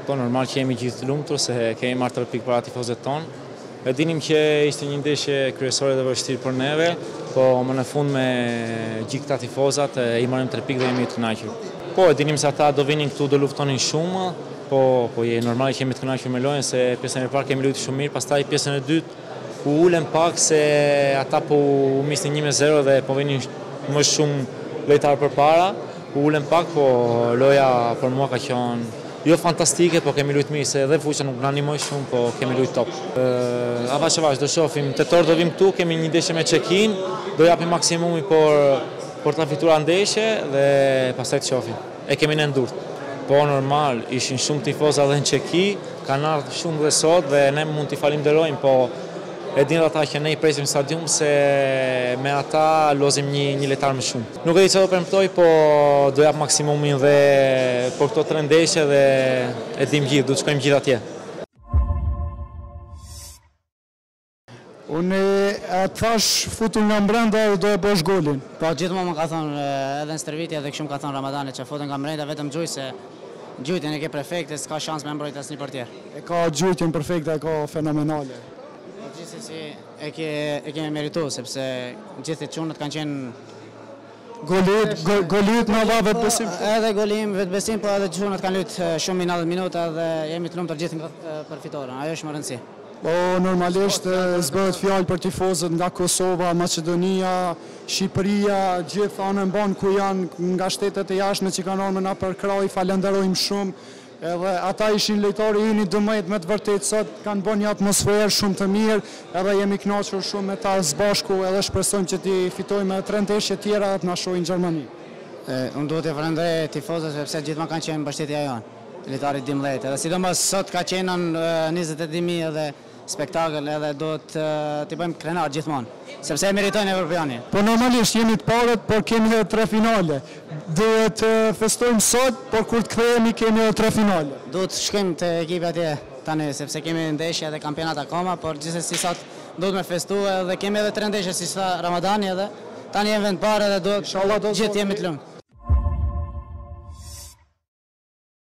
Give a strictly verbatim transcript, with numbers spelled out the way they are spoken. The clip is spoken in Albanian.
Po, normal që jemi gjithë lumtur se kemi marrë tre pikë para tifozëve tonë. E dinim që ishte një ndeshje kryesore dhe vështirë për neve, po më në fund me gjithë këta tifozat i marrim tre pikë dhe jemi të kënaqur. Po, e dinim se ata do vinin këtu, do luftonin shumë, po po je normal që jemi të kënaqur me lojën se pjesën e parë kemi luajtur shumë mirë, pastaj pjesën e dytë u ulën pak se ata po u misnin një me zero dhe po vinin më shumë lojtarë përpara, u ulën pak, po loja për mua ka qenë jo fantastike, po kemi luajtur mirë se edhe fuqia nuk na ndihmoi shumë, po kemi luajtur top. Ë, avash avash do shohim, tetor do vim këtu, kemi një ndeshje me Çekin, do japim maksimumi por për ta fituar ndeshje dhe pastaj të shohim. E kemi në ndurt. Po normal, ishin shumë tifoza edhe në Çeki, kanë ardhur shumë dhe sot dhe ne mund t'i falenderojmë, po e dinë ata që ne i presim në stadium se me ata lozim një, një lojtar më shumë. Nuk e di çfarë do premtoj, po do jap maksimumin dhe për këto tre ndeshje dhe e dim gjithë, do të shkojmë gjithë atje. Unë e thash futur nga mbrenda dhe do e bësh golin. Po gjithmonë më ka thonë edhe në stërvitje edhe kështu më ka thonë Ramadani që futën nga mbrenda vetëm gjuj se gjujtjen e ke perfekte, s'ka shans me mbrojt asnjë portier. E ka gjujtjen perfekte, e ka fenomenale. Gjithsesi e ke e kemi merituar sepse gjithë çunët kanë qenë golit, go, golit në dha vetbesim. Edhe golim vetbesim, po edhe çunët kanë luajtur shumë nëntëdhjetë minuta dhe jemi të lumtur gjithë për fitoren. Ajo është më rëndësi. Po normalisht s'bëhet fjalë për tifozët nga Kosova, Maqedonia, Shqipëria, gjithë anën ban ku janë nga shtetet e jashtme që kanë ardhur na përkraj, falenderojmë shumë. Edhe ata ishin lojtarë ynë dëmëjt me të vërtet sot, kanë bën një atmosferë shumë të mirë, edhe jemi kënaqur shumë me ta së bashku, edhe shpresojmë që t'i fitojmë tre ndeshje tjera dhe të na shohin në Gjermani. Unë duhet të falenderoj tifozët sepse gjithmonë kanë qenë mbështetja jonë, lojtarët dimllëjt, edhe sidomos sot ka qenë njëzet e dy mijë edhe spektakël edhe do të t'i bëjmë krenar gjithmonë, sepse e meritojnë evropiani. Po normalisht jemi të parët, por kemi edhe tre finale. Duhet të festojmë sot, por kur të kthehemi kemi edhe tre finale. Duhet të shkojmë te ekipi atje tani, sepse kemi ndeshje dhe kampionat akoma, por gjithsesi sot duhet me festuar dhe kemi edhe tre ndeshje si sa Ramadani edhe tani jemi vend parë edhe duhet gjithë jemi të lumtur.